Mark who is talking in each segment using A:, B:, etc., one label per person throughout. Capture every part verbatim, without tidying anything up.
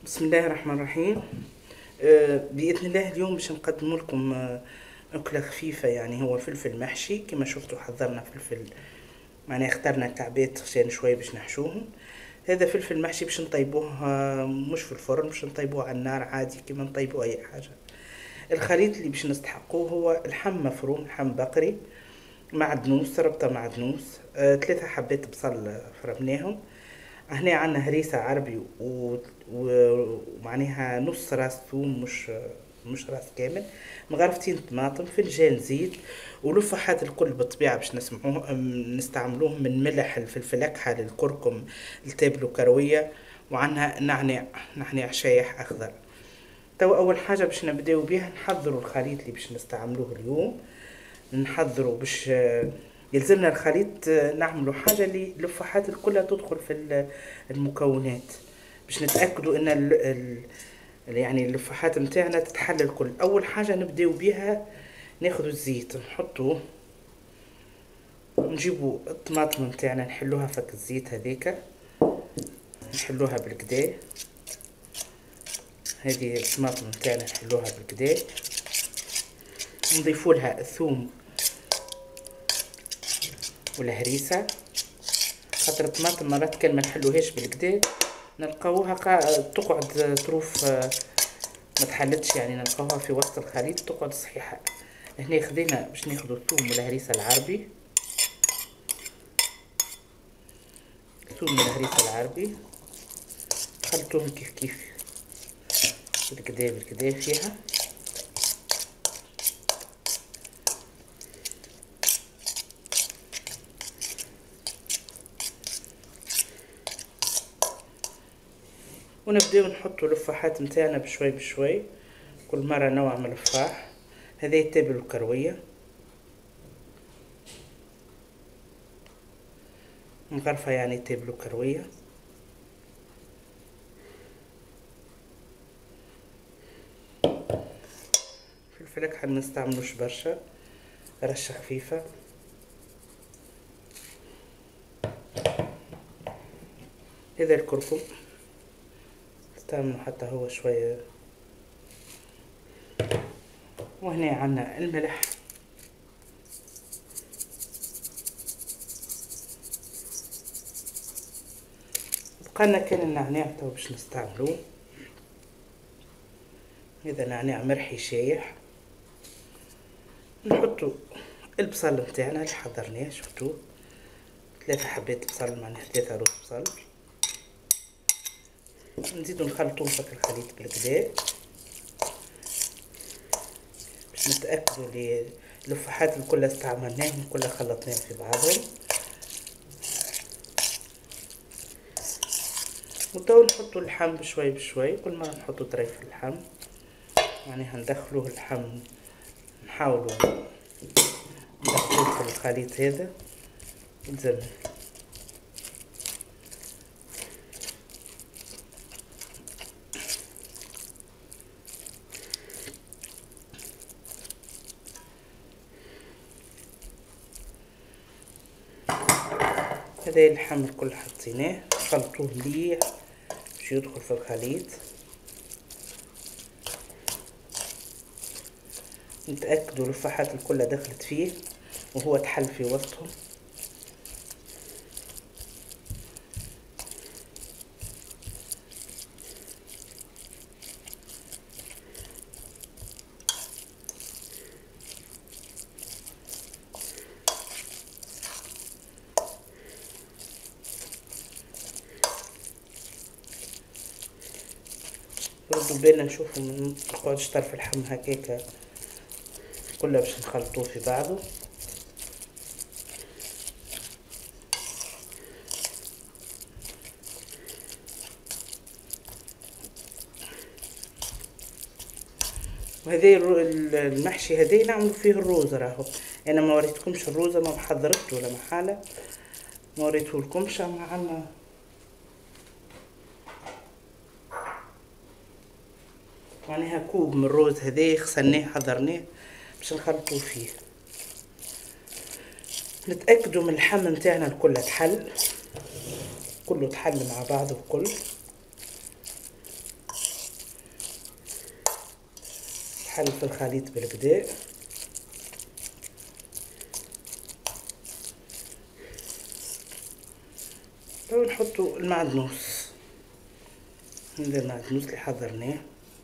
A: بسم الله الرحمن الرحيم. آه، بإذن الله اليوم باش نقدم لكم آه، أكلة خفيفة، يعني هو فلفل محشي. كما شفتوا حضرنا فلفل، معناها اخترنا كعبات خشان شوية باش نحشوهم. هذا فلفل محشي باش نطيبوه آه، مش في الفرن، باش نطيبوه على النار عادي كما نطيبوا أي حاجة. الخليط اللي باش نستحقوه هو لحم مفروم، لحم بقري، معدنوس، ربطة معدنوس، آه، ثلاثة حبات بصل فرمناهم. هنا عندنا هريسة عربي و- و- ومعناها نص راس ثوم، مش مش راس كامل، مغرفتين طماطم، فنجان زيت، ولفحات الكل بالطبيعة باش نسمعوه أم- نستعملوه من ملح الفلفل أكحل الكركم التابلو كروية. وعندنا نعناع، نعناع شايح أخضر. تو أول حاجة باش نبداو بها نحضروا الخليط اللي باش نستعملوه اليوم. نحضروا باش آه، يلزمنا الخليط، آه، نعملوا حاجة اللي اللفاحات الكلها تدخل في ال- المكونات، باش نتأكدوا ان ال ال يعني اللفاحات متاعنا تتحل الكل. اول حاجة نبداو بها، ناخذوا الزيت نحطوه، نجيبوا الطماطم متاعنا نحلوها فك الزيت هذيك، نحلوها بالكدا. هذه الطماطم متاعنا نحلوها بالكدا، نضيفوا لها الثوم والهريسة. خاطر الطماطم مرات كان ما نحلوهاش بالكدا نلقاوها قا- تقعد طروف، آه، ما تحلتش، يعني نلقاوها في وسط الخليط تقعد صحيحة. هنا خدينا باش ناخدو الثوم والهريسة العربي، الثوم والهريسة العربي خلطوهم كيف كيف بالكدا بالكدا فيها. ونبداو نحطو لفاحات متاعنا بشوي بشوي، كل مرة نوع من اللفاح. هذا يتابل الكروية مغرفة، يعني تابلو كروية. فلفل أكحل منستعملوش برشا، رشة خفيفة. هذا الكركم نستعملو حتى هو شوية. وهنا عنا الملح، بقالنا كان النعناع تو باش نستعملوه. هذا نعناع مرحي شايح. نحطو البصل متاعنا اللي حضرناه، شفتوه ثلاثة حبات بصل، معناها ثلاثة روز بصل. نزيدو نخلطوهم في الخليط بالكدا باش نتأكدوا اللي اللفاحات الكل استعملناهم كلها خلطناهم في بعضهم. وتو نحطو اللحم بشوي بشوي، كل مرة نحطو طريف اللحم، معناها ندخلوه اللحم، نحاولوا ندخلوه في الخليط هذا يلزم. هذا اللحم الكل حطيناه، خلطوه مليح باش يدخل في الخليط. نتأكدوا اللفاحات الكل دخلت فيه وهو تحل في وسطهم. ردوا بالنا نشوفوا ما تقعدش طرف اللحم هكاكا كلها باش نخلطوه في بعضه. وهذا المحشي هذا نعملوا فيه الروز. راهو انا ما وريتكمش الروزه، ما حضرته ولا محاله، ما وريته لكمش. اما عندنا معناها كوب من الروز هذا غسلناه حضرناه باش نخلطوه فيه. نتاكدوا من اللحم نتاعنا الكل تحل، كله تحل مع بعضه الكل. تحل في الخليط بالكدا. تو نحطو المعدنوس، هذا المعدنوس اللي حضرناه.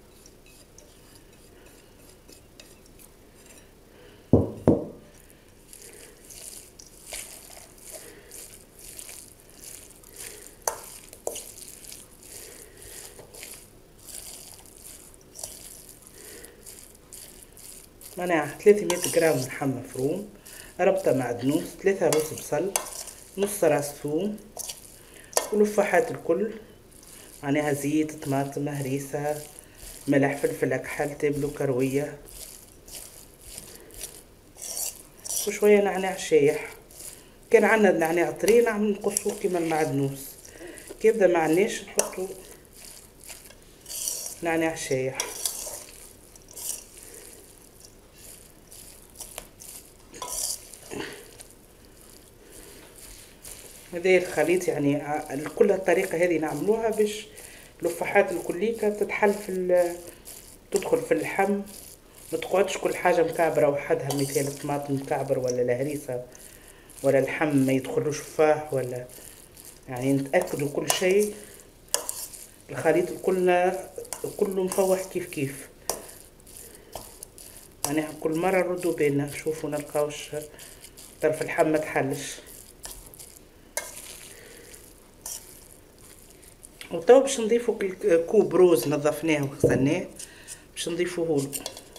A: معناها ثلاثمية جرام لحم مفروم، ربطة معدنوس، ثلاثة روس بصل، نص راس ثوم، ولفاحات الكل، معناها زيت، طماطم، هريسة، ملح، فلفل أكحل، تبل وكروية، وشوية نعناع شايح. كان عندنا نعناع طري نعمل نقصوه كيما المعدنوس، كي يبدا معناش نحطو نعناع شايح. هذا الخليط يعني كل الطريقة هذه نعملوها باش اللفاحات الكليكة تتحل في تدخل في اللحم، ما تقعدش كل حاجة مكعبرة وحدها، مثال الطماطم مكعبر ولا الهريسة ولا اللحم ما يدخلوش فاه، ولا يعني نتأكدوا كل شيء الخليط كلنا كله مفوح كيف كيف. يعني كل مرة نردوا بينا نشوفوا نلقاوش طرف اللحم ما تحلش. وتو باش نضيفو كوب روز نظفناه وغسلناه باش نضيفوه له.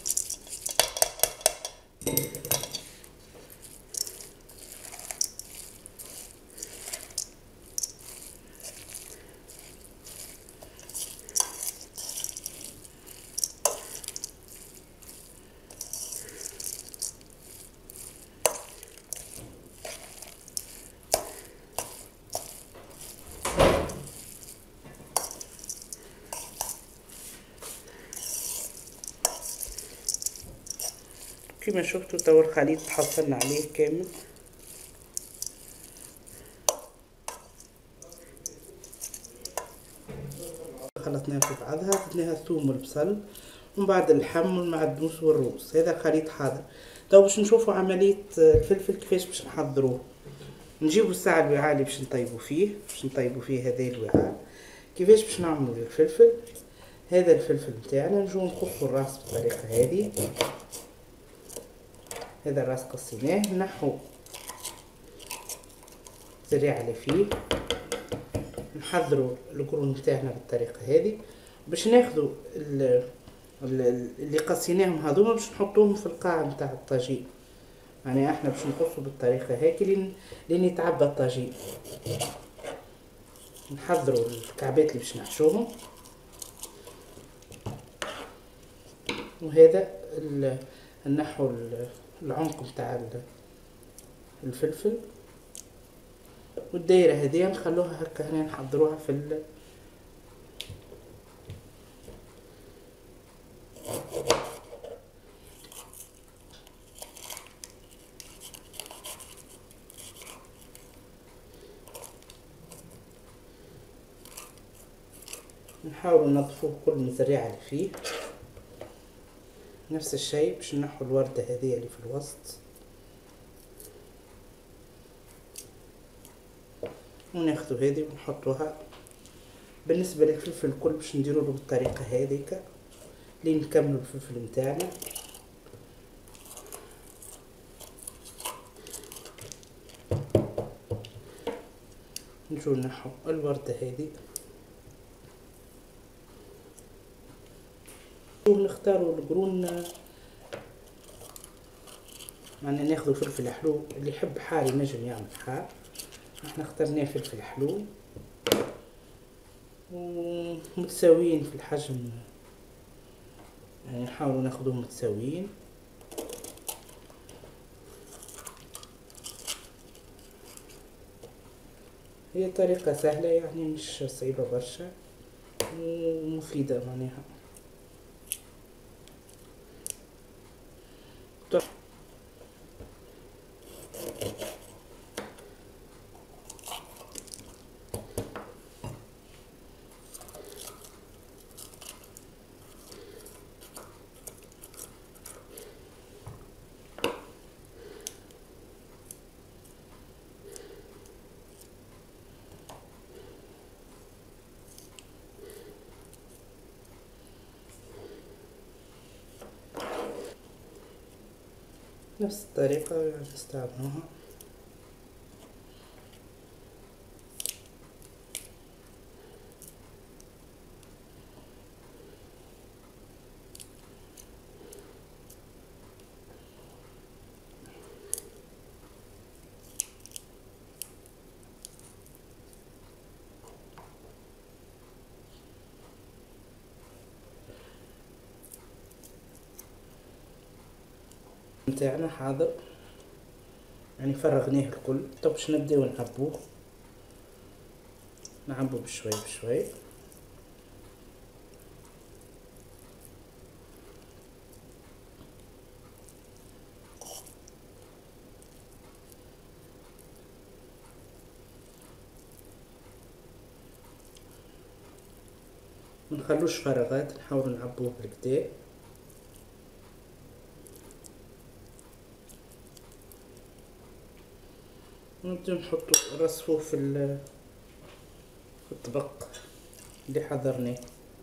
A: كما شفتوا تو الخليط تحصلنا عليه كامل. خلطناها في بعضها، زدناها الثوم والبصل ومن بعد اللحم والمعدنوس والروز. هذا خليط حاضر. تو باش نشوفوا عملية الفلفل كيفاش باش نحضروه. نجيبوا الساعة الوعاء اللي باش نطيبوا فيه، باش نطيبوا فيه هذا الوعاء. كيفاش باش نعملوا الفلفل؟ هذا الفلفل نتاعنا نجو نخفوا الراس بالطريقة هذه. هذا الراس قصيناه، نحو زريعة اللي فيه، نحضروا القرون نتاعنا بالطريقة هذه. باش ناخذوا اللي قصيناهم هذوما باش نحطوهم في القاع نتاع الطاجين. يعني احنا باش نقصوا بالطريقة هيك لين لين يتعبى الطاجين. نحضروا الكعبات اللي باش نحشوهم، وهذا النحو العمق نتاع الفلفل، والدايره هذه نخلوها هكا هنا نحضروها في ال نحاولوا ننظفوه كل مزرعة اللي فيه. نفس الشيء باش نحو الوردة هذه اللي في الوسط، وناخذوا هذه ونحطوها. بالنسبة للفلفل الكل باش نديروا له بالطريقة هذيك لين نكملوا الفلفل نتاعنا. نجو نحو الوردة هذه ونختاروا القرون. يعني ناخذوا فلفل حلو، اللي يحب حار ينجم يعمل حار، احنا اخترناه فلفل حلو ومتساويين في الحجم، يعني نحاولوا ناخذوهم متساويين. هي طريقة سهلة يعني مش صعيبة برشا ومفيدة معناها. نفس الطريقة نستعملوها. متاعنا حاضر، يعني فرغناه الكل. تو باش نبداو نعبوه، نعبو بشوي بشوي. منخلوش فراغات، نحاولوا نعبوه بالكدا. ونبداو نحطو نرصفوه في في الطبق اللي حضرناه.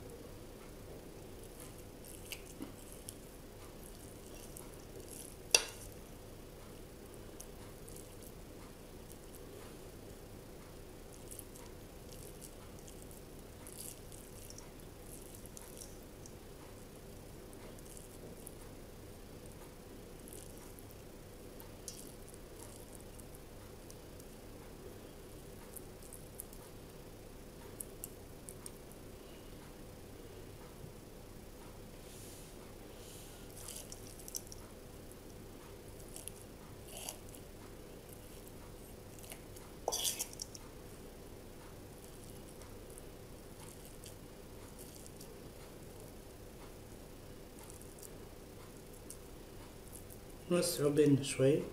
A: نوسعو بيننا شوي.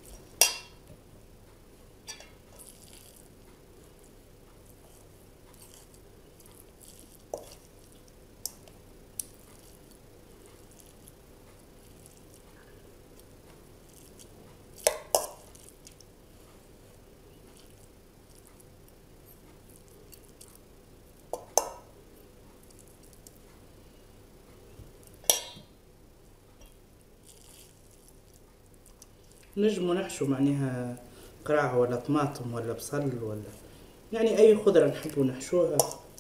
A: نجمو نحشو معناها قراع ولا طماطم ولا بصل، ولا يعني اي خضرة نحبو نحشوها،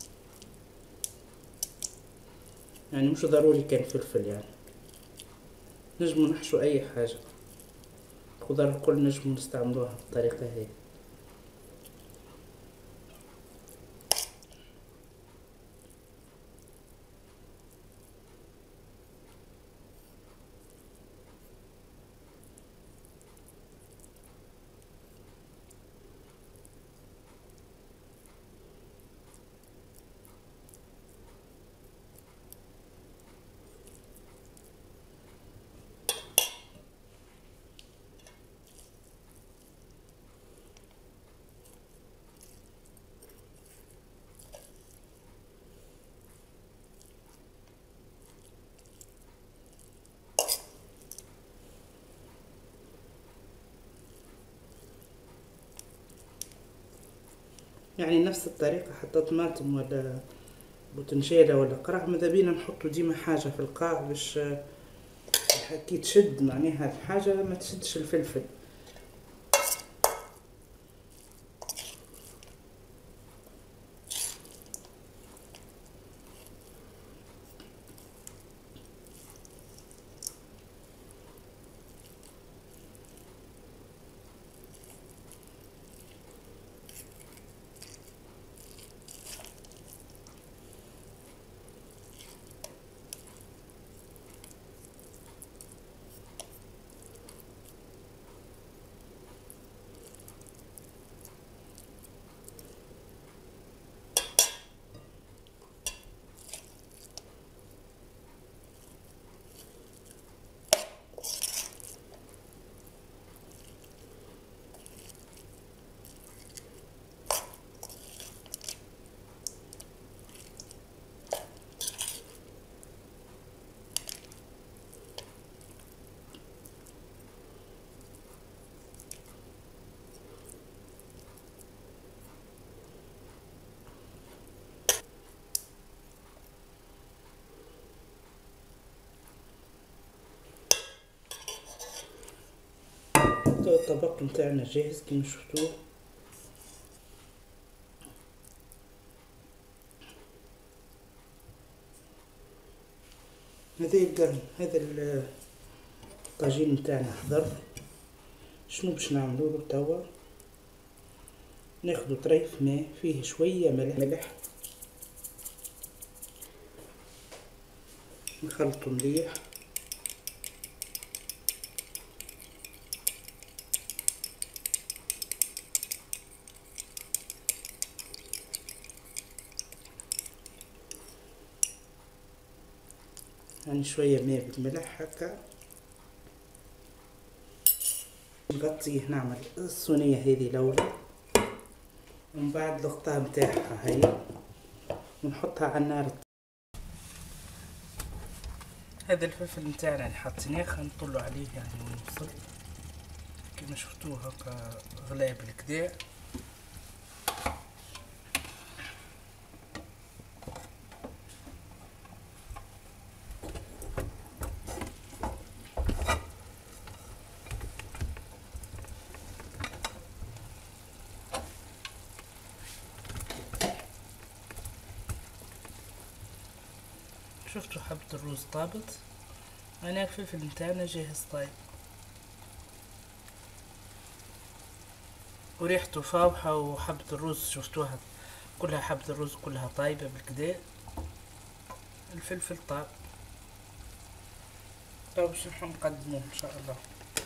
A: يعني مش ضروري كان فلفل. يعني نجمو نحشو اي حاجة، الخضر الكل نجمو نستعملوها بالطريقة هي. يعني نفس الطريقة حتى طماطم ولا بوتنجالة ولا قرع، ماذا بينا نحطو ديما حاجة في القاع باش كي تشد معناها الحاجة ما تشدش الفلفل. تو الطبق متاعنا جاهز كيما شفتوه. هذا يبقى هذا الطاجين متاعنا حضر. شنو باش نعملو له توا؟ ناخدو طريف ماء فيه شوية ملح ملح نخلطو مليح. يعني شوية ماء بالملح هكا. نغطيه نعمل الصينية هذه الأولى، ومن بعد الغطاء متاعها هي ونحطها على النار. هذا الفلفل متاعنا اللي حطيناه خنطلو عليه يعني ونوصل كما شفتوه هكا غلاب الكدا. شفتوا حبة الرز طابت، انا الفلفل متاعنا جاهز طيب وريحته فاوحة، وحبة الرز شفتوها كلها، حبة الرز كلها طايبة بالكدا. الفلفل طاب تو باش نقدموه ان شاء الله.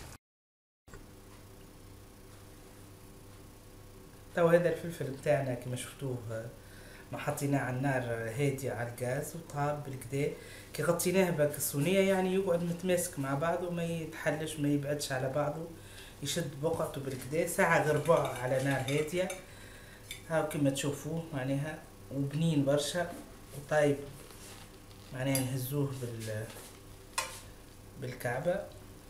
A: تو هذا الفلفل متاعنا كما شفتوه ما حطيناه على النار هادية على الغاز وطاب بالكدا. كي غطيناه بك الصينية يعني يقعد متماسك مع بعضه، ما يتحلش ما يبعدش على بعضه، يشد بقعته بالكدا. ساعة غير ربع على نار هادية هاو كما تشوفوه معناها، وبنين برشا وطايب معناها. نهزوه بال بالكعبة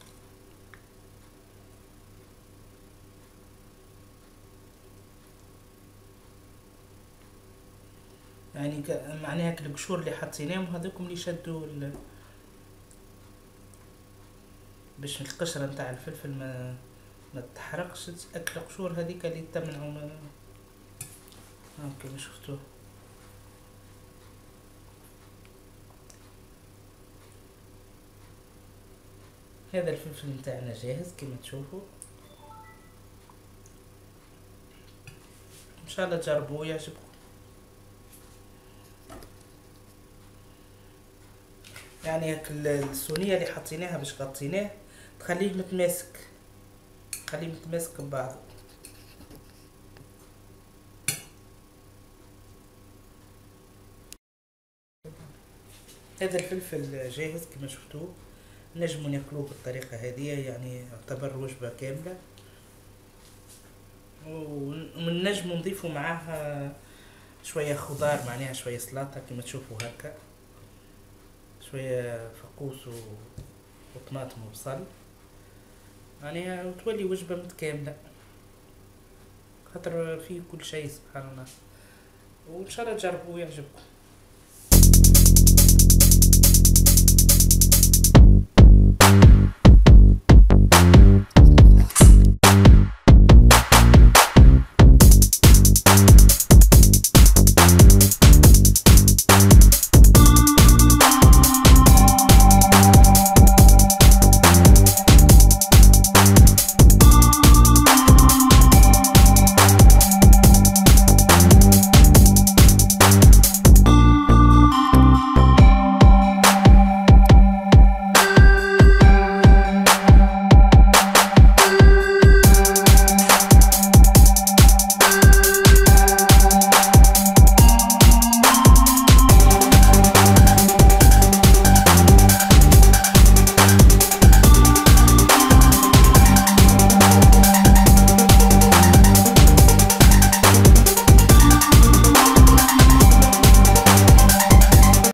A: يعني معناها القشور اللي حطيناهم هذوكم اللي شدوا ال... باش القشرة نتاع الفلفل ما ما تحرقش. اكل القشور هذيك اللي تمنعوا ما هاكا كما شفتوه. هذا الفلفل متاعنا جاهز كما تشوفوا. ان شاء الله تجربوه يعجبكم. يعني هاك الصينية اللي حطيناها باش غطيناه تخليه متماسك، تخليه متماسك ببعضه. هذا الفلفل جاهز كما شفتوه. نجموا ناكلوه بالطريقة هذه، يعني يعتبر وجبة كاملة. ونجموا نضيفوا معاها شوية خضار معناها، شوية سلطة كما تشوفوا هكا، شوية فقوس وطماطم وبصل معناها، وتولي وجبة متكاملة خاطر فيه كل شيء سبحان الله. وان شاء الله تجربوه يعجبكم.